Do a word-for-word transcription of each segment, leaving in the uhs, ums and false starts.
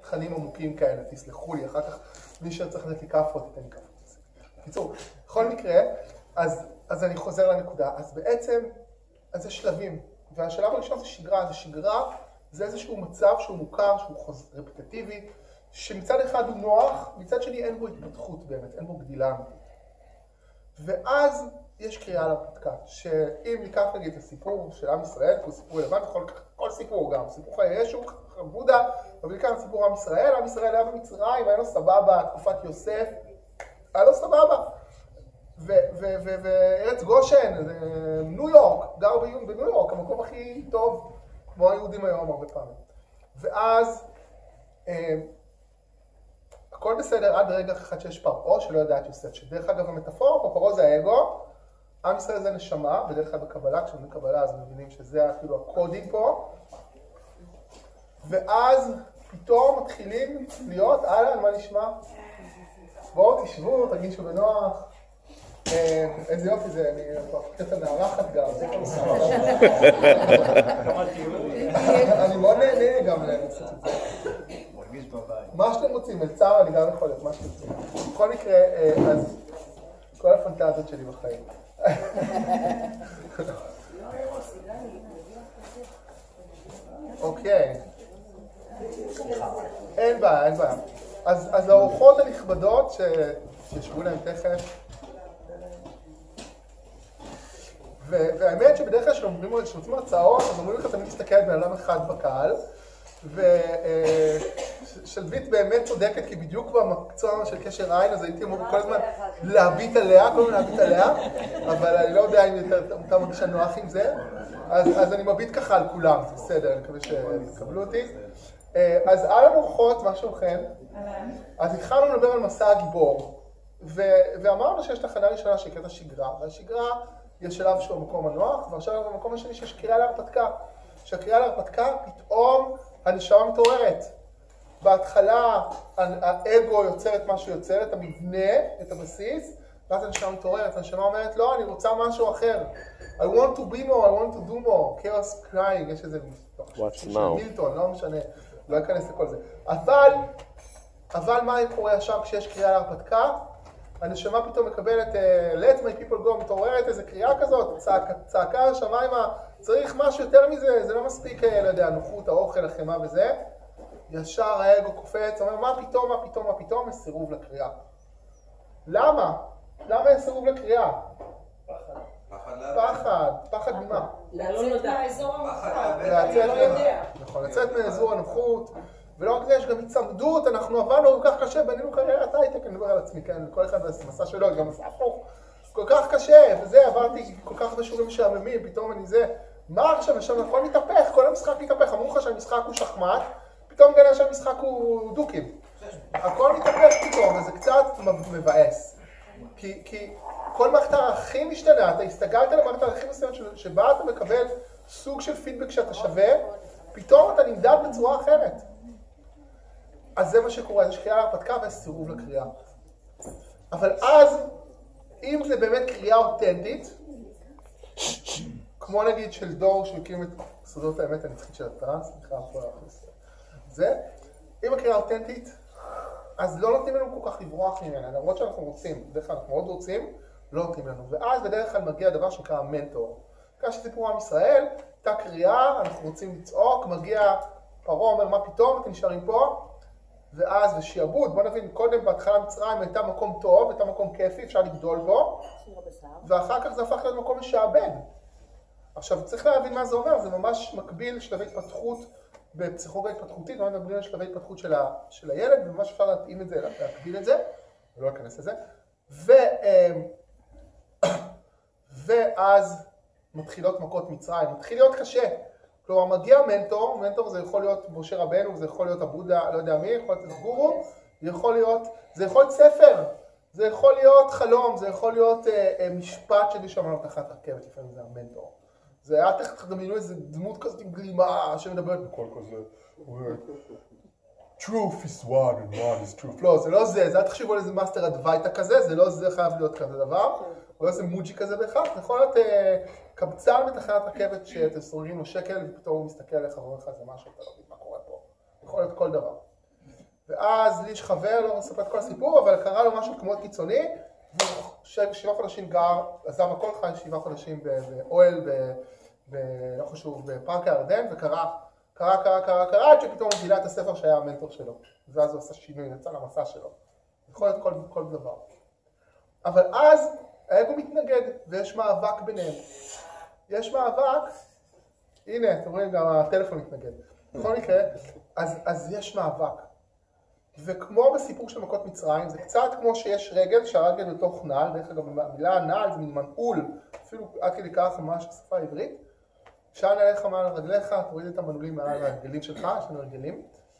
תכנים עמוקים כאלה, תסלחו לי, אחר כך מי שצריך לתת לי כאפות, תתן לי כאפות. בקיצור, בכל מקרה, אז, אז אני חוזר לנקודה. אז בעצם, אז זה שלבים. והשלב הראשון זה שגרה. זה שגרה, זה איזשהו מצב שהוא מוכר, שהוא חוז... רפטטיבי, שמצד אחד הוא נוח, מצד שני אין בו התפתחות באמת, אין בו גדילה אמיתית. ואז יש קריאה להרפתקה, שאם ניקח נגיד את הסיפור של עם ישראל, הוא סיפור רלוונטי, כל, כל סיפור גם, סיפור חיי ישו, בודה, אבל בעיקר סיפור עם ישראל, עם ישראל היה במצרים, היה לו סבבה, תקופת יוסף, היה לו סבבה. וארץ גושן, ניו יורק, גר בניו יורק, המקום הכי טוב, כמו היהודים היום הרבה פעמים. ואז הכל בסדר עד רגע אחד שיש פרעה שלא יודע את יוסף, שדרך אגב המטאפורה, פרעה זה האגו, עם ישראל זה נשמה, בדרך כלל בקבלה, כשאומרים קבלה אז מבינים שזה כאילו הקודים פה, ואז פתאום מתחילים להיות, אהלן, מה נשמע? בואו תשבו, תרגישו בנוח. איזה יופי זה, אני חושבת הנערכת גם, זה כל כך. אני מאוד נהנה גם לעשות את זה. מה שאתם רוצים, מלצר אני גם יכול להיות, מה שאתם רוצים. בכל מקרה, אז כל הפנטזיות שלי בחיים. אוקיי. אין בעיה, אין בעיה. אז האורחות הנכבדות שישבו להם תכף, והאמת שבדרך כלל שאומרים לי שרוצים הרצאות, אז אומרים לך תמיד להסתכל על בן אדם אחד בקהל, ושלבית באמת צודקת, כי בדיוק במקצוע של קשר עין, אז הייתי אמור כל הזמן להביט עליה, כל הזמן להביט עליה, אבל אני לא יודע אם אתה מרגיש נוח עם זה, אז אני מביט ככה על כולם, זה בסדר, אני מקווה שתקבלו אותי. אז על המורחות, מה שלומכם? אז התחלנו לדבר על מסע הגיבור, ואמרנו שיש תחנה ראשונה שנקראת השגרה, והשגרה יש שלב שהוא המקום הנוח, ועכשיו במקום השני שיש קריאה להרפתקה. שהקריאה להרפתקה, פתאום הנשמה מתעוררת. בהתחלה האגו יוצר את מה שיוצר, את המבנה, את הבסיס, ואז הנשמה מתעוררת. הנשמה אומרת, לא, אני רוצה משהו אחר. I want to be more, I want to do more. chaos crying, יש איזה מילטון, לא משנה, לא אכנס לכל זה. אבל, אבל מה קורה עכשיו כשיש קריאה להרפתקה? הנשמה פתאום מקבלת, let my people go, מתעוררת איזו קריאה כזאת, צעקה, צעקה השמיימה, צריך משהו יותר מזה, זה לא מספיק, לא יודע, נוחות, האוכל, החמה וזה. ישר האגו קופץ, אומר, מה פתאום, מה פתאום, מה פתאום, יש סירוב לקריאה. למה? למה יש סירוב לקריאה? פחד. פחד. פחד ממה? לצאת מהאזור המפחד. נכון, לצאת מאזור הנוחות. ולא רק זה, יש גם הצמדות, אנחנו עברנו כל כך קשה, בנינו קריירת הייטק, אני מדבר על עצמי, כן, כל אחד במסע שלו, גם מסע הפוך, כל כך קשה, וזה, עברתי כל כך בשיעורים משעממים, פתאום אני זה, מה עכשיו, עכשיו הכל מתהפך, כל המשחק מתהפך, אמרו לך שהמשחק הוא שחמט, פתאום גלה שהמשחק הוא דוקים, הכל מתהפך פתאום, וזה קצת מבאס, כי, כי כל מערכת הערכים משתנה, אתה הסתגלת למערכת הערכים מסוימת שבה אתה מקבל סוג של פידבק שאתה שווה, פתאום אתה נמדד בצורה אחרת. אז זה מה שקורה, יש קריאה להרפתקה ויש סירוב לקריאה. אבל אז, אם זה באמת קריאה אותנטית, כמו נגיד של דור שהקים את סודות האמת הנצחית של הטרנס, נקרא פה להכניס זה, אם הקריאה אותנטית, אז לא נותנים לנו כל כך לברוח ממנה, למרות שאנחנו רוצים, בדרך כלל אנחנו מאוד רוצים, לא נותנים לנו. ואז בדרך כלל מגיע דבר שנקרא מנטור. כאן שסיפור עם ישראל, הייתה קריאה, אנחנו רוצים לצעוק, מגיע פרעה אומר מה פתאום, אתם נשארים פה, ואז זה שיעבוד, בוא נבין, קודם בהתחלה מצרים הייתה מקום טוב, הייתה מקום כיפי, אפשר לגדול בו, ואחר כך זה הפך להיות מקום משעבד. עכשיו צריך להבין מה זה אומר, זה ממש מקביל לשלבי התפתחות בפסיכולוגיה התפתחותית, אנחנו מדברים על שלבי התפתחות של, ה, של הילד, וממש אפשר להתאים את זה, להקביל את זה, ולא להיכנס לזה, ו, ואז מתחילות מכות מצרים, מתחיל להיות קשה. כלומר, מגיע מנטור, מנטור זה יכול להיות משה רבנו, זה יכול להיות הבודה, לא יודע מי, יכול להיות גורו, זה יכול להיות, זה יכול להיות ספר, זה יכול להיות חלום, זה יכול להיות אה, אה, משפט שלי שמענו תחת רכבת, לפעמים זה המנטור. זה היה תכף תדמיינו איזה דמות כזאת עם גלימה שמדברת בכל כזה. truth is one and one is truth. לא, זה לא זה, זה אל תחשבו על איזה מאסטר אדווייטה כזה, זה לא זה חייב להיות כזה דבר. לא איזה מוג'י כזה בהכרח, זה יכול להיות אה, קבצן בתחנת רכבת שאתם סוגרים לו שקל ופתאום הוא מסתכל עליך ואומר לך זה משהו, אתה לא יודע מה קורה פה. יכול להיות כל דבר. ואז לי יש חבר, לא מספר את כל הסיפור, אבל קרה לו משהו כמו קיצוני, והוא שבעה חודשים גר, עזב הכל חי שבעה חודשים באוהל, לא חשוב, בפארק הירדן, וקרה, קרה, קרה, קרה, קרה, עד שפתאום הוא גילה את הספר שהיה המנטור שלו, ואז הוא עשה שינוי, יצא למסע שלו. יכול להיות כל, כל דבר. אבל אז האגו מתנגד, ויש מאבק ביניהם. יש מאבק, הנה, אתם רואים, גם הטלפון מתנגד. בכל מקרה, אז, אז יש מאבק. וכמו בסיפור של מכות מצרים, זה קצת כמו שיש רגל, שהרגל בתוך נעל, דרך אגב, המילה נעל זה מין מנעול, אפילו עד כדי כך ממש בשפה העברית. שאל עליך מה על רגליך, תוריד את המנעולים מעל הרגלים שלך, יש לנו רגלים.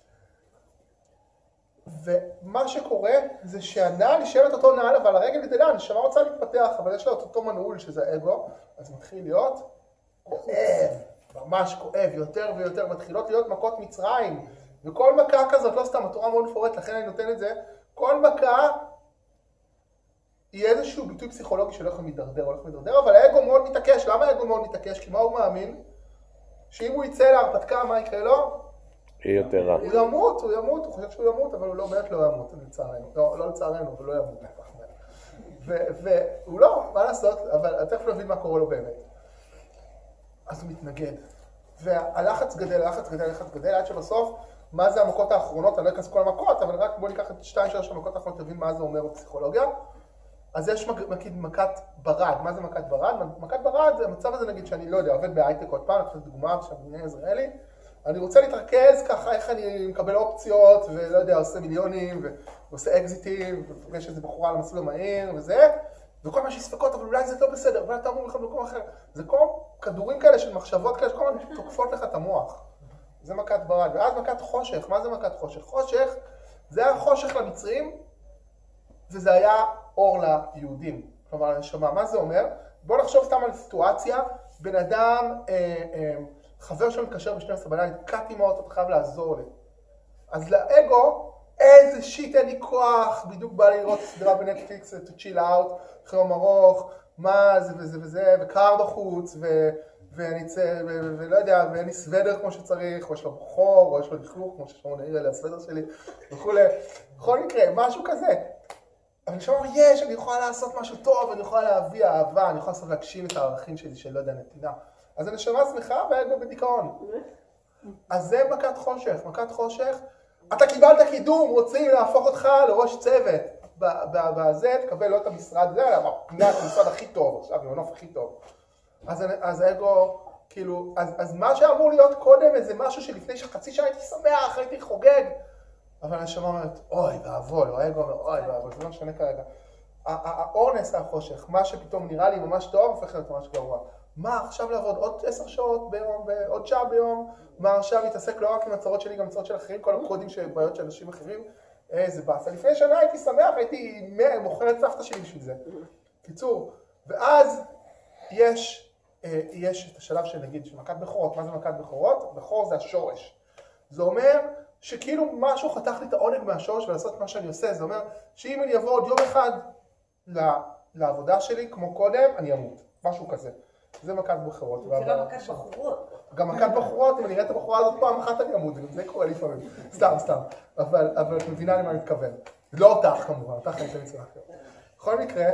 ומה שקורה זה שהנעל נשארת אותו נעל, אבל הרגל גדלה, הנשמה רוצה להתפתח, אבל יש לה את אותו מנעול שזה האגו, אז מתחיל להיות כואב, ממש כואב, יותר ויותר, מתחילות להיות מכות מצרים, וכל מכה כזאת, לא סתם, התורה מאוד מפורט, לכן אני נותן את זה, כל מכה היא איזשהו ביטוי פסיכולוגי שהולך ומתדרדר, הולך ומתדרדר, אבל האגו מאוד מתעקש. למה האגו מאוד מתעקש? כי מה הוא מאמין? שאם הוא יצא להרפתקה, מה יקרה לו? יהיה יותר רע. הוא ימות, הוא ימות, הוא חושב שהוא ימות, אבל הוא לא באמת לא ימות, לצערנו. לא, לא לצערנו, הוא לא ימות. והוא לא, מה לעשות, אבל תכף נבין מה קורה לו באמת. אז הוא מתנגד. והלחץ גדל, הלחץ גדל, הלחץ גדל, עד שבסוף, מה זה המכות האחרונות? אני לא אכנס כל המכות, אבל רק בואו ניקח את שתיים שלוש המכות האחרונות, תבין מה זה אומר בפסיכולוגיה. אז יש נגיד מכת ברד. מה זה מכת ברד? מכת ברד זה המצב הזה, נגיד שאני לא יודע, עובד בהייטק עוד פעם, אני דוגמה עכשיו בניין עזריאלי, אני רוצה להתרכז ככה איך אני מקבל אופציות, ולא יודע, עושה מיליונים, ועושה אקזיטים, ופוגש איזה בחורה למסלול המהיר וזה, וכל מה שספקות, אבל אולי זה לא בסדר, אולי אתה אמור לך במקום אחר. זה כל כדורים כאלה של מחשבות כאלה, שכל הזמן תוקפות לך את המוח. זה מכת ברד. ואז מכת חושך. מה זה מכת חושך? חושך, זה היה חושך למצרים, וזה היה אור ליהודים. כלומר, הנשמה, מה זה אומר? בואו נחשוב סתם על סיטואציה, בן אדם, אה, אה, חבר שלו מתקשר ב-שתים עשרה בלילה, קאטי מאוד, אתה חייב לעזור לי. אז לאגו, איזה שיט, אין לי כוח, בדיוק בא לי לראות סדרה בנטפליקס, to chill out, חלום ארוך, מה זה וזה וזה, וקר בחוץ, ו... ואני צא, ולא יודע, ואין לי סוודר כמו שצריך, או יש לו בחור, או יש לו לכלוך, כמו ששמעון העיר אלה, הסוודר שלי, וכולי. בכל מקרה, משהו כזה. אבל אני שומע, יש, אני יכולה לעשות משהו טוב, אני יכולה להביא אהבה, אני יכולה לעשות להגשים את הערכים שלי, של לא יודע, נתינה. אז אני שומע שמחה והאגו בדיכאון. אז זה מכת חושך, מכת חושך. אתה קיבלת קידום, רוצים להפוך אותך לראש צוות. בזה, תקבל לא את המשרד, זה היה פינת המשרד הכי טוב, עכשיו, עם הנוף הכי טוב. אז, אז האגו, כאילו, אז, אז מה שאמור להיות קודם, איזה משהו שלפני שחצי שעה הייתי שמח, הייתי חוגג, אבל הנשמה אומרת, אוי, ואבוי, או האגו אומר, אוי, ואבוי, זה לא משנה כרגע. האור נעשה החושך, מה שפתאום נראה לי ממש טוב, הופך להיות ממש גרוע. מה, עכשיו לעבוד עוד עשר שעות ביום, עוד שעה ביום, מה עכשיו להתעסק לא רק עם הצרות שלי, גם הצרות של אחרים, כל הקודים של בעיות של אנשים אחרים, איזה באסה. לפני שנה הייתי שמח, הייתי מוכר את סבתא שלי בשביל זה. קיצור, ואז יש, יש את השלב של נגיד, של מכת בכורות. מה זה מכת בכורות? בכור זה השורש. זה אומר שכאילו משהו חתך לי את העונג מהשורש ולעשות מה שאני עושה. זה אומר שאם אני אבוא עוד יום אחד לעבודה שלי, כמו קודם, אני אמות. משהו כזה. זה מכת בכורות. זה לא מכת בחורות. גם מכת בחורות, אם אני אראה את הבחורה הזאת פעם אחת אני אמות. זה קורה לפעמים. סתם, סתם. אבל, אבל את מבינה למה אני מתכוון. לא אותך כמובן, אותך אני אצא אחר. בכל מקרה,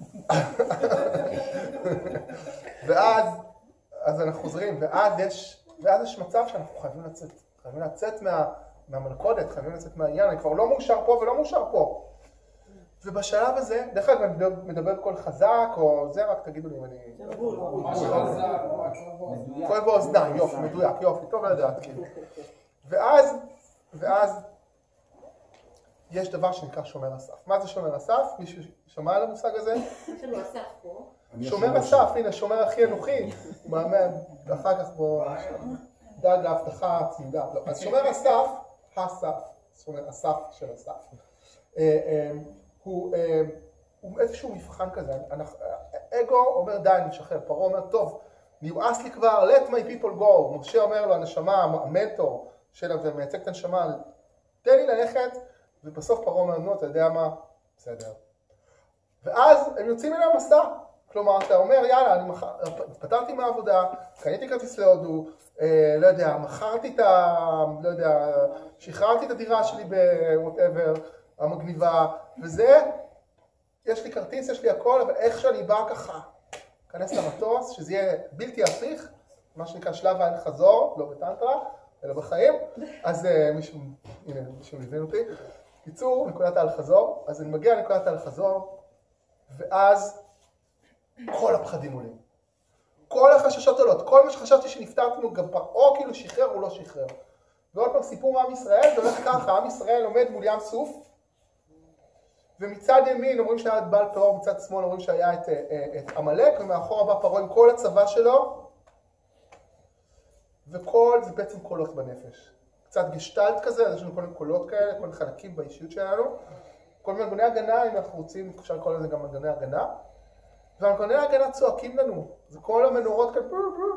ואז, אז אנחנו חוזרים, ואז יש, ואז יש מצב שאנחנו חייבים לצאת. חייבים לצאת מה, מהמלכודת, חייבים לצאת מהעניין. אני כבר לא מאושר פה ולא מאושר פה. ובשלב הזה, דרך אגב, אני מדבר בקול חזק, או זה, רק תגידו לי אם אני... כואב באוזניים, יופי, מדויק, יופי, טוב לדעת, כאילו. ואז, ואז, יש דבר שנקרא שומר הסף. מה זה שומר הסף? מישהו שמע על המושג הזה? יש לנו הסף פה. שומר הסף, הנה, שומר הכי אנוכי. מאמן, אחר כך בו... דאג להבטחה צמודה. אז שומר הסף, הסף, שומר הסף של הסף. הוא איזשהו מבחן כזה. אגו אומר די, אני משחרר. פרעה אומר, טוב, נמאס לי כבר, let my people go. משה אומר לו, הנשמה, המנטור שלה ומייצג את הנשמה, תן לי ללכת, ובסוף פרעה אומר, נו, אתה יודע מה? בסדר. ואז הם יוצאים אל המסע. כלומר, אתה אומר, יאללה, אני מח... פתרתי מהעבודה, קניתי כרטיס להודו, אה, לא יודע, מכרתי את ה... לא יודע, שחררתי את הדירה שלי ב-whatever, המגניבה, וזה, יש לי כרטיס, יש לי הכל, אבל איך שאני בא ככה, כנס למטוס, שזה יהיה בלתי הפיך, מה שנקרא שלב האין חזור, לא בטנטרה, אלא בחיים, אז מישהו, הנה, מישהו מבין אותי, קיצור, נקודת האל חזור, אז אני מגיע לנקודת האל חזור, ואז כל הפחדים עולים. כל החששות עולות, כל מה שחשבתי שנפטרתי ממנו, גם פרעה כאילו שחרר או לא שחרר. ועוד פעם סיפור עם ישראל, זה הולך ככה, עם ישראל עומד מול ים סוף, ומצד ימין אומרים שהיה את בעל פרעה, מצד שמאל אומרים שהיה את, את עמלק, ומאחור הבא פרעה עם כל הצבא שלו, וכל זה בעצם קולות בנפש. קצת גשטלט כזה, אז יש לנו כל מיני קולות כאלה, כל מיני חלקים באישיות שלנו. כל מיני מנגוני הגנה, אם אנחנו רוצים, אפשר לקרוא לזה גם מנגוני הגנה. והמנגוני הגנה צועקים לנו. זה כל המנורות כאלה,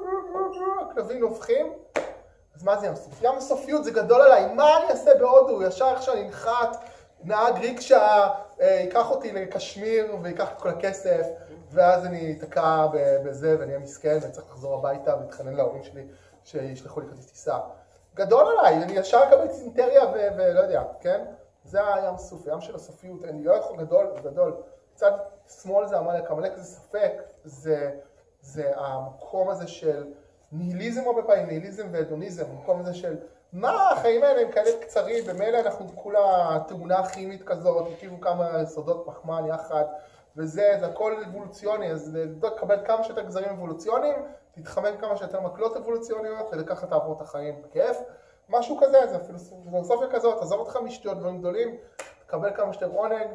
הכלבים נובחים. אז מה זה ים סוף? ים סופיות זה גדול עליי, מה אני אעשה בהודו? ישר איך שאני נחת, נהג ריקשה, ייקח אותי לקשמיר ויקח את כל הכסף, ואז אני אתקע בזה ואני אהיה מסכן ואני צריך לחזור הביתה ולהתחנן להורים שלי שישלחו לי כרטיס טיסה. גדול עליי, אני ישר אקבל סינטריה ולא יודע, כן? זה הים סוף, הים של הסופיות, אני לא יכול גדול, גדול. צד שמאל זה עמלק, עמלק זה ספק, זה, זה המקום הזה של ניהיליזם הרבה פעמים, ניהיליזם והדוניזם, המקום הזה של מה החיים האלה הם כאלה קצרים, במילא אנחנו כולה תאונה כימית כזאת, הקיבו כמה סודות פחמן יחד, וזה, זה הכל אבולוציוני, אז לקבל כמה שיותר גזרים אבולוציוניים, תתחמם כמה שיותר מקלות אבולוציוניות, וככה תעבור את החיים בכיף. משהו כזה, זה פילוסופיה כזאת, תעזור אותך משטויות דברים גדולים, תקבל כמה שיותר עונג,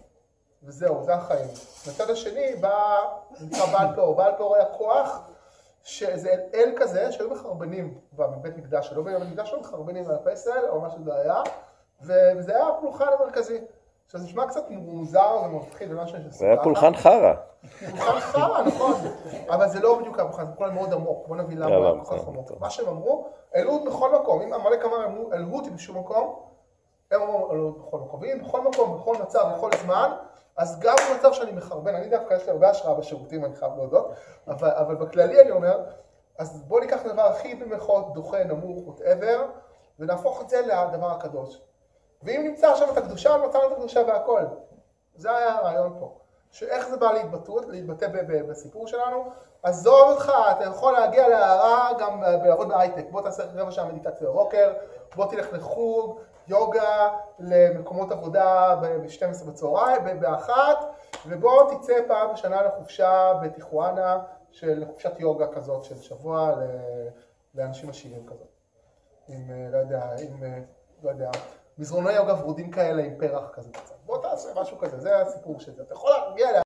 וזהו, זה החיים. מצד השני, בא, נקרא בעל פרעה, בעל פרעה היה כוח, שזה אל כזה, שהיו מחרבנים בבית מקדש, שלא בבית מקדש, היו מחרבנים על הפסל, או מה שזה היה, וזה היה הפולחן המרכזי. עכשיו זה נשמע קצת מוזר ומפחיד ומה שאני זה היה פולחן חרא. פולחן חרא, נכון. אבל זה לא בדיוק הפולחן, זה פולחן מאוד עמוק. בוא נבין למה הוא היה פולחן עמוק. מה שהם אמרו, אלוהות בכל מקום. אם עמלק אמר אלוהות היא בשום מקום, הם אמרו אלוהות בכל מקום. ואם בכל מקום, בכל מצב, בכל זמן, אז גם במצב שאני מחרבן, אני דווקא יש לי הרבה השראה בשירותים, אני חייב להודות, אבל, אבל בכללי אני אומר, אז בוא ניקח את הדבר הכי במחות, דוחה, נמוך, whatever, ונהפוך את זה לדבר הקדוש. ואם נמצא שם את הקדושה, מצאנו את הקדושה והכל. זה היה הרעיון פה. שאיך זה בא להתבטאות, להתבטא בסיפור שלנו, עזוב אותך, אתה יכול להגיע להערה גם לעבוד בהייטק. בוא תעשה רבע שעה מדיטציה בבוקר, בוא תלך לחוג, יוגה, למקומות עבודה ב-שתים עשרה בצהריים, באחת, ובוא תצא פעם בשנה לחופשה בטיחואנה, של חופשת יוגה כזאת, של שבוע לאנשים עשירים כזאת. עם, לא יודע, עם, לא יודע, מזרוני יוגה ורודים כאלה עם פרח כזה קצת. בוא תעשה משהו כזה, זה הסיפור של זה. אתה יכול להגיע